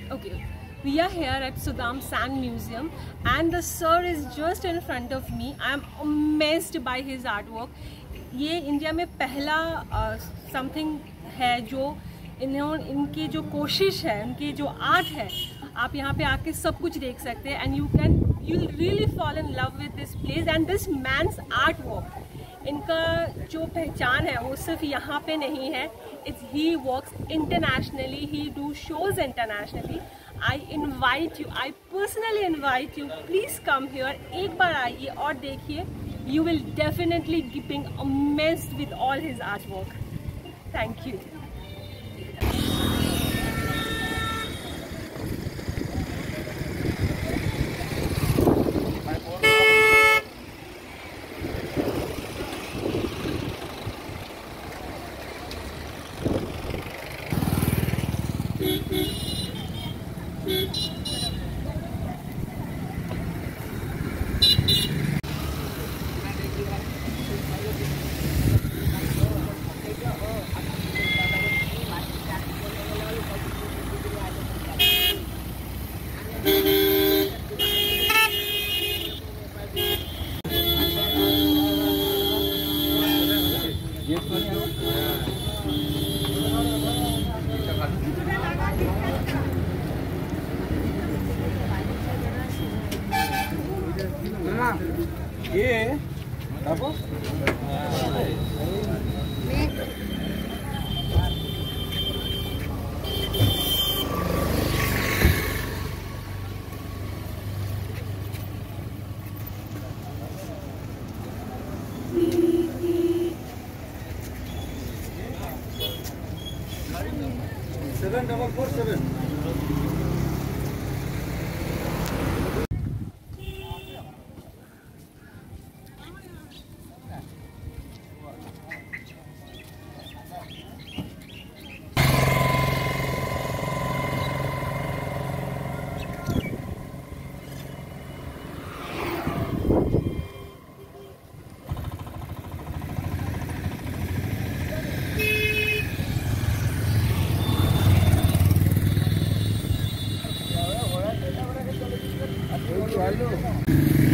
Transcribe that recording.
Okay, we are here at Sudam Sand Museum and the sir is just in front of me. I am amazed by his artwork. ये India में पहला something है जो इनकी जो कोशिश है, इनकी जो आर्ट है, आप यहाँ पे आके सब कुछ देख सकते हैं and you'll really fall in love with this place and this man's artwork. इनका जो पहचान है वो सिर्फ यहाँ पे नहीं है. He works internationally. He do shows internationally. I personally invite you. Please come here. एक बार आइए और देखिए. You will definitely be amazed with all his artwork. Thank you. ये apa? Seven double 47. Hello.